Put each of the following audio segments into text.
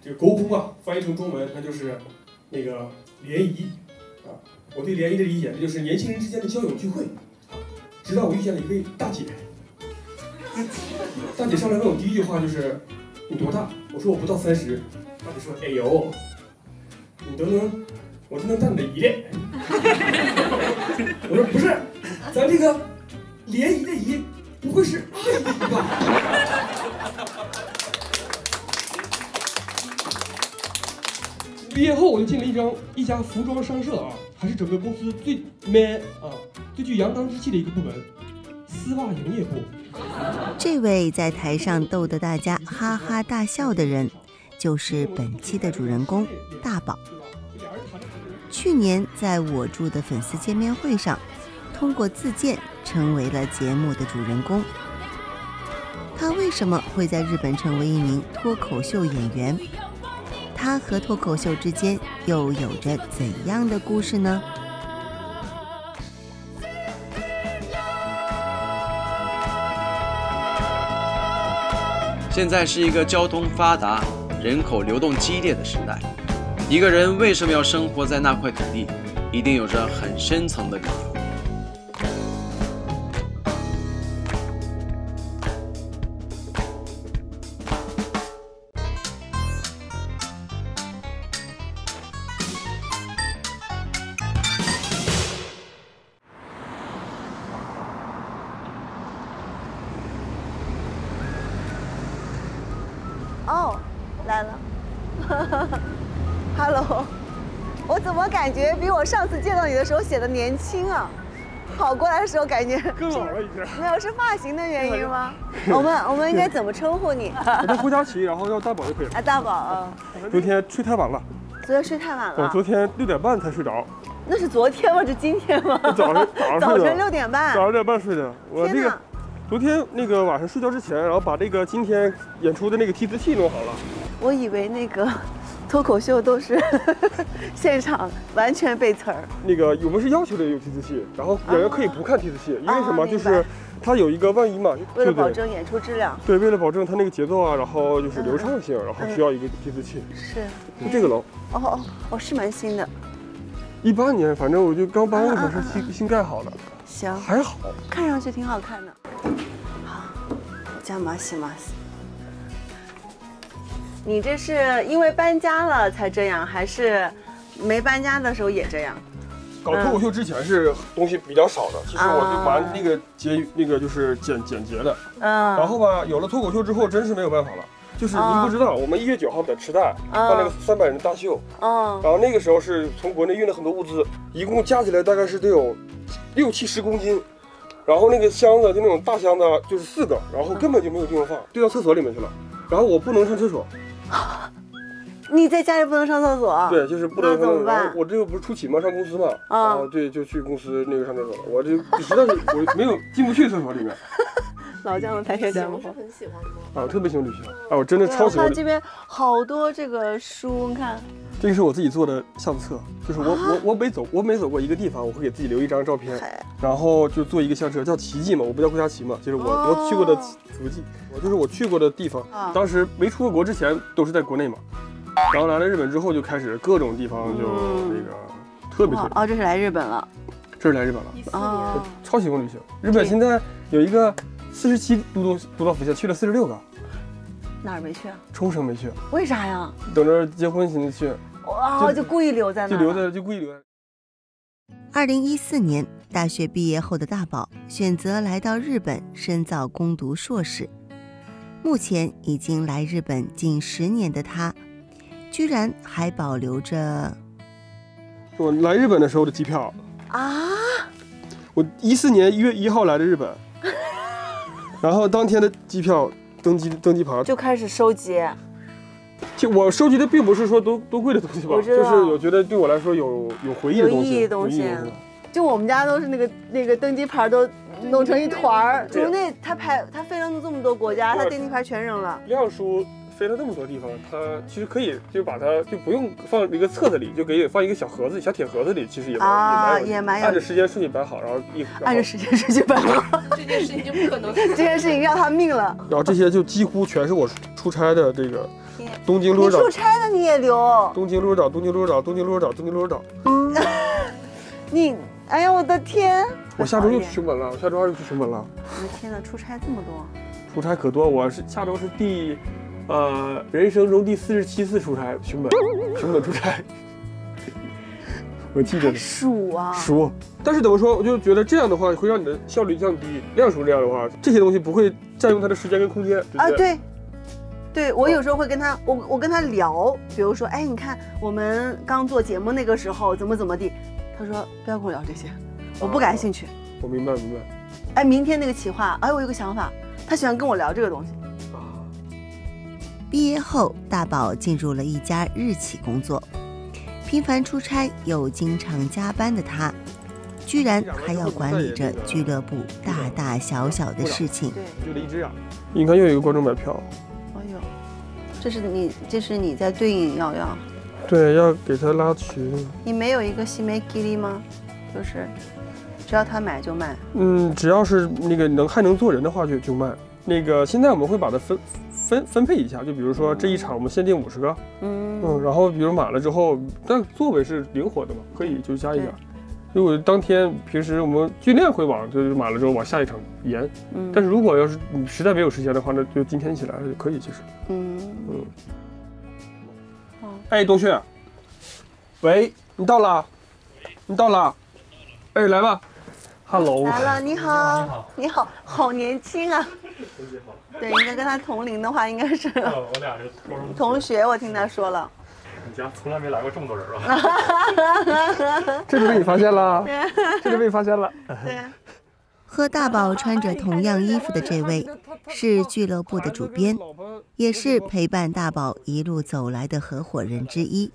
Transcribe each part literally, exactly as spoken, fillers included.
这个沟通啊，翻译成中文它就是那个联谊啊。我对联谊的理解，这就是年轻人之间的交友聚会啊。直到我遇见了一位大姐，大姐上来问我第一句话就是你多大？我说我不到三十。大姐说哎呦，你都能，我都能当你的姨了。我说不是，咱这个联谊的谊不会是爱的谊吧？毕业后我就进了一张一家服装商社啊，还是整个公司最 man 啊、最具阳刚之气的一个部门——丝袜营业部。 这位在台上逗得大家哈哈大笑的人，就是本期的主人公大宝。去年在我住的粉丝见面会上，通过自荐成为了节目的主人公。他为什么会在日本成为一名脱口秀演员？他和脱口秀之间又有着怎样的故事呢？ 现在是一个交通发达、人口流动激烈的时代。一个人为什么要生活在那块土地，一定有着很深层的理由。 哦，来了。Hello， 我怎么感觉比我上次见到你的时候显得年轻啊？跑过来的时候感觉更老了一些。 没有，是发型的原因吗？我们我们应该怎么称呼你？ 我叫郭佳琪，然后叫大宝就可以了。 啊，大宝啊。 昨天睡太晚了。 昨天睡太晚了。 我昨天六点半才睡着。 那是昨天吗？是今天吗？ 早上早上早晨六点半。 早上六点半睡的。我那个昨天那个晚上睡觉之前，然后把这个今天演出的那个提词器弄好了。 我以为那个脱口秀都是现场完全背词儿。 那个我们是要求的有提词器，然后演员可以不看提词器，因为什么？就是它有一个万一嘛， 为了保证演出质量。 对，为了保证它那个节奏啊，然后就是流畅性，然后需要一个提词器。 是。 就这个楼。 哦哦哦，是蛮新的。 一八年，反正我就刚搬的时候是新新盖好的。 行。 还好。 看上去挺好看的。好，お邪魔します。你这是因为搬家了才这样，还是没搬家的时候也这样？ 搞脱口秀之前是东西比较少的，其实我就蛮那个节那个就是简简洁的。嗯。然后吧，有了脱口秀之后，真是没有办法了。就是您不知道，我们一月九号在池袋办那个三百人大秀。嗯。然后那个时候是从国内运了很多物资，一共加起来大概是得有六七十公斤。然后那个箱子就那种大箱子，就是四个，然后根本就没有地方放，堆到厕所里面去了。然后我不能上厕所。 你在家里不能上厕所？ 对，就是不能上厕所。 那怎么办？ 我这个不是出勤吗？上公司嘛。啊。对，就去公司那个上厕所了。我这实在是我没有进不去厕所里面。 老姜的排泄干不好。 很喜欢吗？ 啊，我特别喜欢旅行。啊，我真的超喜欢。 我看这边好多这个书，你看。 这个是我自己做的相册，就是我、啊、我我每走我每走过一个地方，我会给自己留一张照片，然后就做一个相册，叫奇迹嘛，我不叫郭佳琪嘛，就是我、哦、我去过的足迹，我就是我去过的地方。啊、当时没出过国之前都是在国内嘛，然后来了日本之后就开始各种地方就那个、嗯、特别特别。 哦，这是来日本了。 这是来日本了。哦。我超喜欢旅行，日本现在有一个四十七都道都道府县，去了四十六个。 哪儿没去？ 冲绳没去。 为啥呀？ 等着结婚寻思去。 哇、哦，就故意留在那， 就留在，就故意留在。 二零一四年大学毕业后的大宝选择来到日本深造攻读硕士。目前已经来日本近十年的他，居然还保留着我来日本的时候的机票啊！我一四年一月一号来的日本，然后当天的机票登机登机牌就开始收集。 就我收集的并不是说多多贵的东西吧，就是我觉得对我来说有有回忆的东西， 有意义的东西。就我们家都是那个那个登机牌都弄成一团儿。国内他拍他飞了这么多国家，他登机牌全扔了。 亮叔飞了那么多地方，他其实可以就把它就不用放一个册子里，就给放一个小盒子、小铁盒子里，其实也蛮啊也蛮按着时间顺序摆好，然后一按着时间顺序摆好， 这件事情就不可能， 这件事情要他命了。 然后这些就几乎全是我出差的这个。 天！ 东京鹿儿岛。 你出差的你也留？ 东京鹿儿岛，东京鹿儿岛，东京鹿儿岛，东京鹿儿岛。 你，哎呀，我的天！ 我下周又去熊本了，我下周二又去熊本了。 我的天哪，出差这么多！ 出差可多，我是下周是第，呃，人生中第四十七次出差，熊本，熊本出差。我记得呢。 数啊。 数。但是怎么说，我就觉得这样的话会让你的效率降低。量数这样的话，这些东西不会占用它的时间跟空间。 啊，对。对，我有时候会跟他，我我跟他聊，比如说，哎，你看我们刚做节目那个时候怎么怎么地，他说不要跟我聊这些，我不感兴趣。 我明白明白。 哎，明天那个企划，哎，我有个想法，他喜欢跟我聊这个东西。 毕业后，大宝进入了一家日企工作，频繁出差又经常加班的他，居然还要管理着俱乐部大大小小的事情。 对， 就这一只呀。你看又有一个观众买票。 哎呦，这是你，这是你在对应瑶瑶。 对，要给他拉群。 你没有一个西梅吉利吗？就是，只要他买就卖。 嗯，只要是那个能还能做人的话就就卖。那个现在我们会把它分分分配一下，就比如说这一场我们限定五十个，嗯嗯，然后比如满了之后，但座位是灵活的嘛，可以就加一点。如果当天平时我们训练会往就是满了之后往下一场延，嗯，但是如果要是你实在没有时间的话，那就今天一起来了就可以，其实。嗯嗯。哦。哎，东旭，喂，你到了？你到了？哎，来吧。Hello。 来了，你好。你好。你好，好年轻啊。对，应该跟他同龄的话，应该是。 我俩是同学，我听他说了。 你家从来没来过这么多人吧？ 这就被你发现了，这就被你发现了。 对。 和大宝穿着同样衣服的这位，是俱乐部的主编，也是陪伴大宝一路走来的合伙人之一。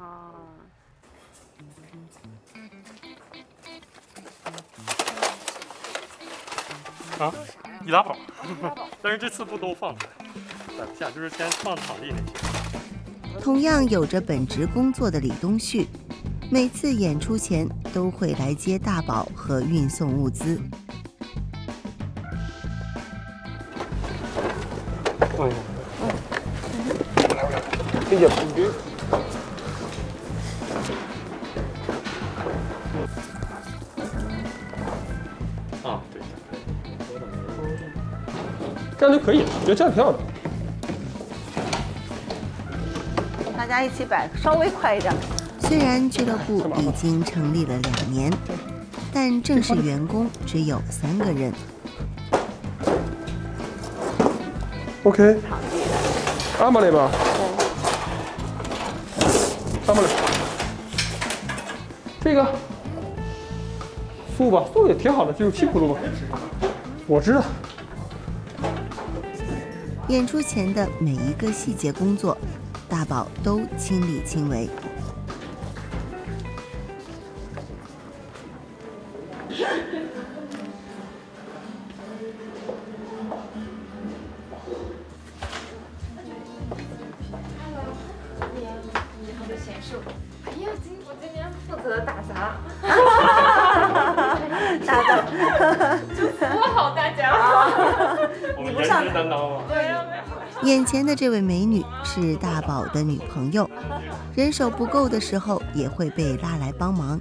啊，易拉宝，但是这次不都放出来，摆不下，就是先放场地那些。 同样有着本职工作的李东旭，每次演出前都会来接大宝和运送物资。 哎呀，我来我来，谢谢你别。 啊，对， 这样就可以，我觉得这样挺好的。 大家一起摆，稍微快一点。 虽然俱乐部已经成立了两年，但正式员工只有三个人。 OK。阿玛雷吧。阿玛雷。这个。素吧，素也挺好的，就是七葫芦吧。我知道。 演出前的每一个细节工作，大宝都亲力亲为。 哎呀，今我今天负责打杂， 打杂， 就服务好大家。 你不上担当吗？ 对呀。 眼前的这位美女是大宝的女朋友，人手不够的时候也会被拉来帮忙。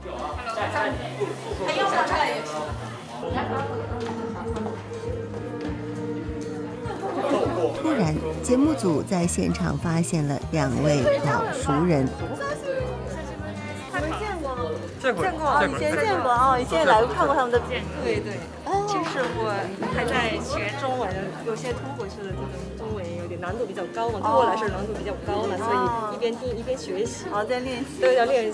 突然，节目组在现场发现了两位老熟人。 你们见过吗？ 见过， 见过，以前见过啊，以前来过看过他们的片。 对对，就是我还在学中文，有些脱口秀的这个中文有点难度比较高嘛，对我来说难度比较高嘛，所以一边听一边学习。 好，在练习。 对，在练习。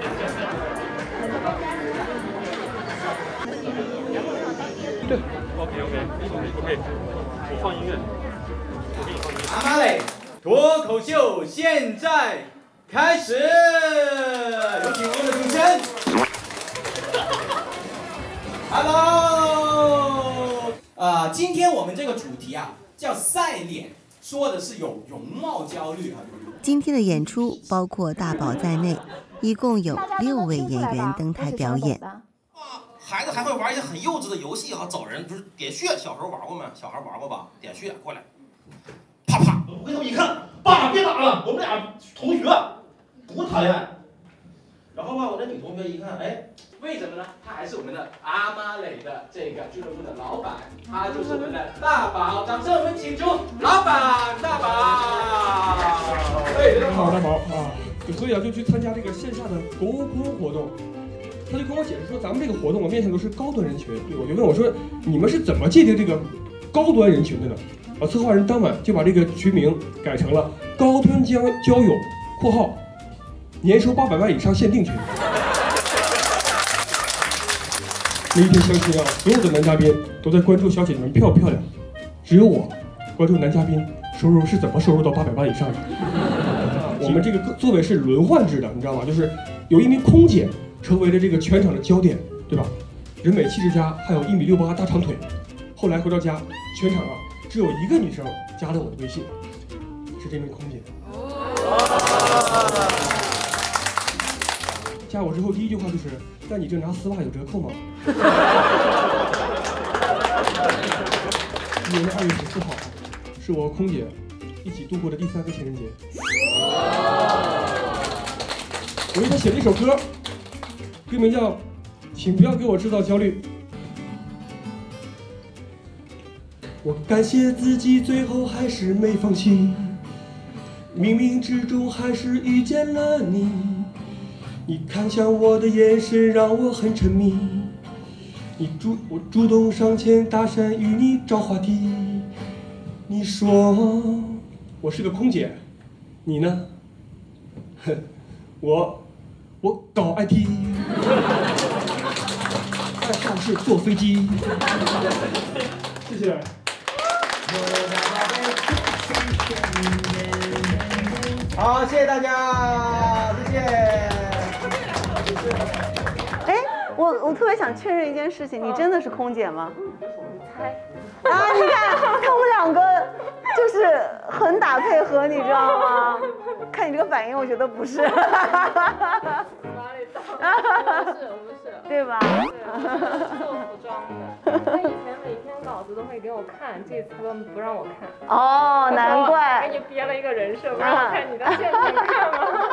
对 ，OK OK OK， 我放音乐。 阿玛雷脱口秀现在开始，有请我们的主持人。Hello， 啊、呃，今天我们这个主题啊叫晒脸，说的是有容貌焦虑啊。 今天的演出包括大宝在内，一共有六位演员登台表演。 孩子还会玩一些很幼稚的游戏啊，找人不是点穴，小时候玩过吗？小孩玩过吧？点穴过来，啪啪， 回头一看，爸别打了，我们俩同学，多谈恋爱。然后吧，我那女同学一看，哎， 为什么呢？他还是我们的阿妈蕾的这个俱乐部的老板，他就是我们的大宝。掌声我们请出老板大宝。 哎，好，大宝啊，所以啊，就去参加这个线下的沟通活动。他就跟我解释说，咱们这个活动我面向都是高端人群。我就问我说，你们是怎么界定这个高端人群的呢？啊，策划人当晚就把这个群名改成了高端交交友（括号年收八百万以上限定群）。那一天相亲啊，所有的男嘉宾都在关注小姐姐们漂不漂亮，只有我关注男嘉宾收入是怎么收入到八百万以上的。我们这个座位是轮换制的，你知道吗？就是有一名空姐成为了这个全场的焦点，对吧？人美气质佳，还有一米六八大长腿。后来回到家，全场啊只有一个女生加了我的微信，是这名空姐。加我之后第一句话就是：“那你这拿丝袜有折扣吗？”今年的二月十四号，是我空姐一起度过的第三个情人节。我为她写了一首歌，歌名叫《请不要给我制造焦虑》。我感谢自己最后还是没放弃，冥冥之中还是遇见了你。你看向我的眼神让我很沉迷，你主我主动上前搭讪与你找话题。你说我是个空姐，你呢？哼，我我搞 I T， 爱好是坐飞机。谢谢。 好，谢谢大家，谢谢。 哎，我我特别想确认一件事情，你真的是空姐吗？ 猜。 啊，你看他们两个就是很打配合，你知道吗？看你这个反应，我觉得不是。 哪里到？不是，不是， 对吧？ 是做服装的。他以前每天稿子都会给我看，这次他们不让我看。 哦，难怪。 给你编了一个人设，不让我看，你到现在能看吗？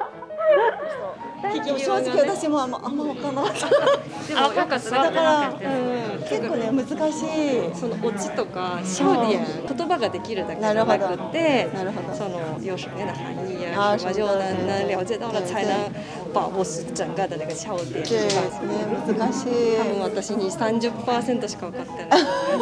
正直私もあんまあんま分かんなかった。だから結構ね難しい。 そのオチとか笑点言葉ができるだけじゃなくて，その有什么样的含义啊，什么就能能了解到了，才能把握整个的那个笑点。 对，ね難しい。 多分私にさんじゅっパーセントしか分かってない。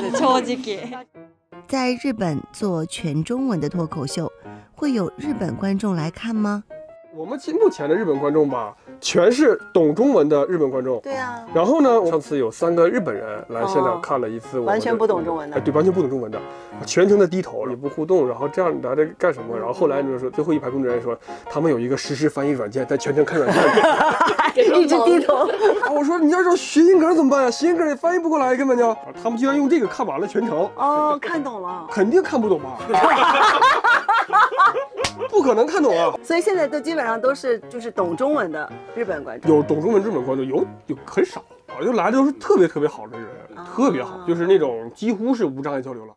正直。 在日本做全中文的脱口秀，会有日本观众来看吗？ 我们目前的日本观众吧，全是懂中文的日本观众。 对啊。 然后呢，上次有三个日本人来现场看了一次， 完全不懂中文的。 哎，对，完全不懂中文的，全程的低头，也不互动，然后这样来这干什么？然后后来就是说，最后一排工作人员说，他们有一个实时翻译软件，在全程看软件， 一直低头。 啊，我说你要是谐音梗怎么办呀？谐音梗也翻译不过来，根本就。他们居然用这个看完了全程。 哦，看懂了。 肯定看不懂吧？不可能看懂啊！ 所以现在都基本上都是就是懂中文的日本观众， 有懂中文日本观众，有有很少，啊，就来的都是特别特别好的人，啊、特别好，就是那种几乎是无障碍交流了。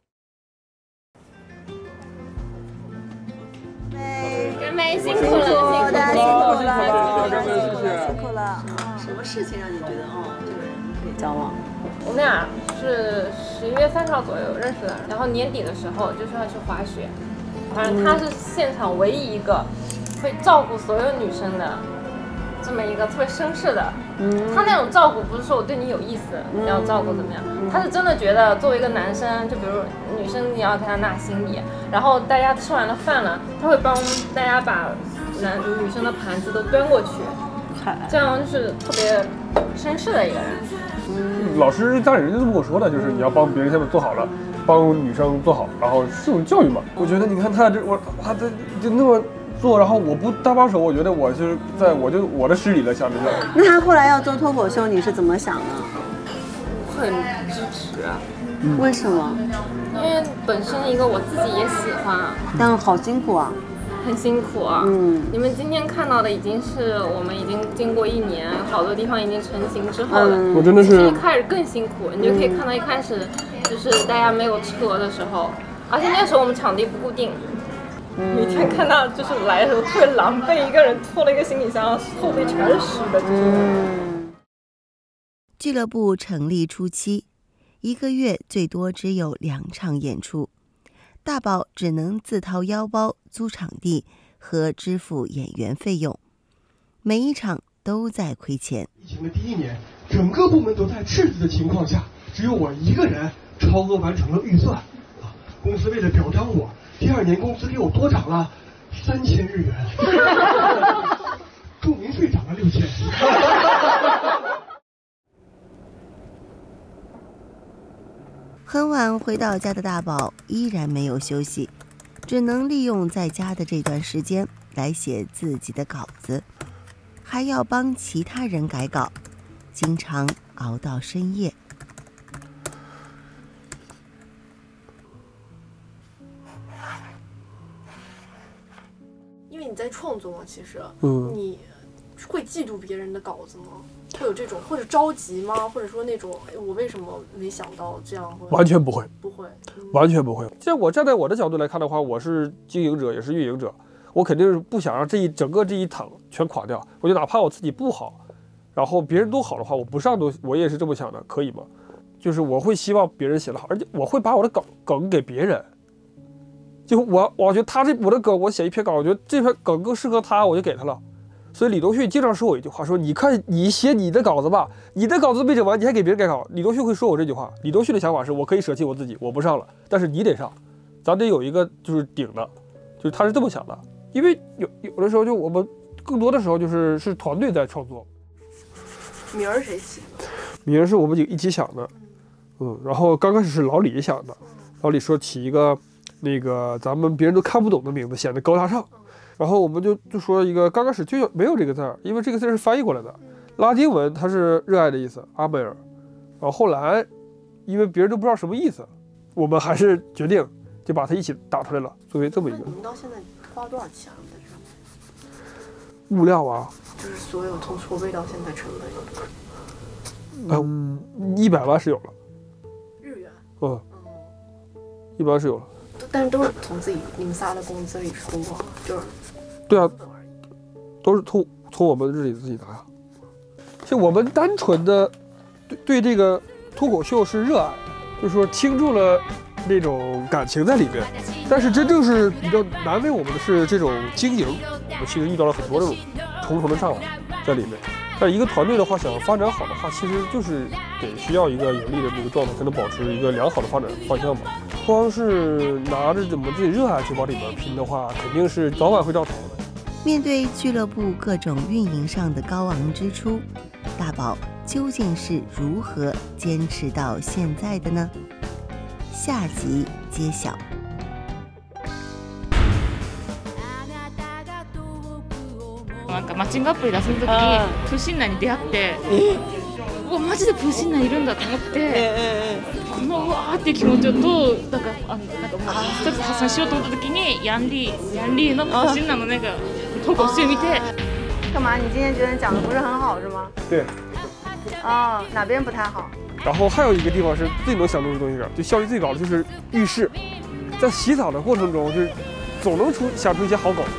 干梅辛苦了，辛苦了，辛苦了， 辛苦了啊！什么事情让你觉得哦，这个人可以交往？ 我们俩是十一月三十号左右认识的，然后年底的时候就是要去滑雪。反正他是现场唯一一个会照顾所有女生的这么一个特别绅士的。嗯，他那种照顾不是说我对你有意思，你要照顾怎么样？他是真的觉得作为一个男生，就比如女生你要给他纳新礼，然后大家吃完了饭了，他会帮大家把男女生的盘子都端过去，这样就是特别绅士的一个人。 嗯，老师家里人就这么跟我说的，就是你要帮别人先做好了。帮女生做好，然后是种教育嘛。我觉得你看他这我他这就那么做，然后我不搭把手，我觉得我就是在我就我的失礼了，想着就。 那他后来要做脱口秀，你是怎么想的？ 很支持啊。 嗯、为什么？ 因为本身一个我自己也喜欢， 但好辛苦啊。 很辛苦啊！嗯，你们今天看到的已经是我们已经经过一年，好多地方已经成型之后的。 嗯、我真的是一开始更辛苦，你就可以看到一开始就是大家没有车的时候，而且那时候我们场地不固定， 每天看他就是来的时候特别狼狈，一个人拖了一个行李箱，后背全是湿的。嗯。 俱乐部成立初期，一个月最多只有两场演出，大宝只能自掏腰包租场地和支付演员费用，每一场都在亏钱。 疫情的第一年，整个部门都在赤字的情况下，只有我一个人超额完成了预算。啊，公司为了表彰我，第二年工资给我多涨了三千日元，住民税涨了六千。 很晚回到家的大宝依然没有休息，只能利用在家的这段时间来写自己的稿子，还要帮其他人改稿，经常熬到深夜。 因为你在创作嘛，其实， 嗯， 你会嫉妒别人的稿子吗？会有这种，或者着急吗？或者说那种，哎，我为什么没想到这样？ 完全不会， 不会， 嗯、完全不会。像我站在我的角度来看的话，我是经营者，也是运营者，我肯定是不想让这一整个这一趟全垮掉。我就哪怕我自己不好，然后别人都好的话，我不上都，我也是这么想的，可以吗？就是我会希望别人写得好，而且我会把我的梗梗给别人。就我，我觉得他这我的梗，我写一篇稿，我觉得这篇梗更适合他，我就给他了。所以李东旭经常说我一句话，说你看你写你的稿子吧，你的稿子没整完，你还给别人改稿。李东旭会说我这句话。李东旭的想法是我可以舍弃我自己，我不上了，但是你得上，咱得有一个就是顶的，就是他是这么想的。因为有有的时候就我们更多的时候就是是团队在创作。 名儿谁起的？ 名儿是我们几个一起想的，嗯，然后刚开始是老李想的，老李说起一个那个咱们别人都看不懂的名字，显得高大上。然后我们就就说一个，刚开始就没有这个字儿，因为这个字是翻译过来的，拉丁文它是热爱的意思，阿梅尔。然后后来，因为别人都不知道什么意思，我们还是决定就把它一起打出来了，作为这么一个。 你们到现在花多少钱了在这上面？物料啊， 就是所有从筹备到现在成本。嗯，一百万是有了。 日元。 嗯。一百万是有了。 但是都是从自己你们仨的工资里出吗？就是。 对啊，都是从从我们这里自己拿呀。就我们单纯的对对这个脱口秀是热爱，就是说倾注了那种感情在里面。但是真正是比较难为我们的是这种经营，我们其实遇到了很多这种重重的障碍在里面。但一个团队的话，想发展好的话，其实就是得需要一个盈利的这个状态，才能保持一个良好的发展方向嘛。光是拿着我们自己热爱去往里面拼的话，肯定是早晚会到头的。 面对俱乐部各种运营上的高昂支出，大宝究竟是如何坚持到现在的呢？下集揭晓。 なんかマッチングアプリ出す時にプーシンナーに出会って、うわマジでプーシンナーいるんだと思って、このうわーっていう気持ちをどうなんかあのなんかもう一つ発散しようと思った時にヤンリーヤンリーのプーシンナーの那个脱口秀見て。 干嘛？你今天觉得讲的不是很好是吗？ 对。 啊、哦，哪边不太好？ 然后还有一个地方是最能想出的东西的，就效率最高的就是浴室，在洗澡的过程中，就是总能出想出一些好梗。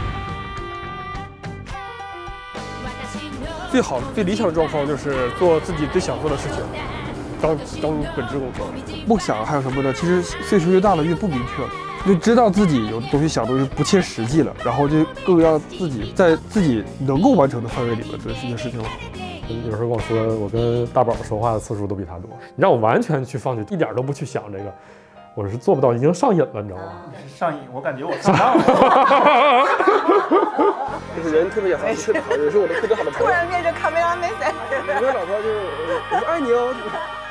最好最理想的状况就是做自己最想做的事情，当当本职工作。梦想还有什么呢？其实岁数越大了越不明确了，就知道自己有的东西想的东西不切实际了，然后就更让自己在自己能够完成的范围里面做这些事情好。 有时候跟我说，我跟大宝说话的次数都比他多。你让我完全去放弃，一点都不去想这个，我是做不到，已经上瘾了，你知道吗？ 上瘾，我感觉我上当了。 就是人特别好，特别好，也是我的特别好的朋友。 突然变成卡梅拉梅塞。 我跟老婆就是，我爱你哦。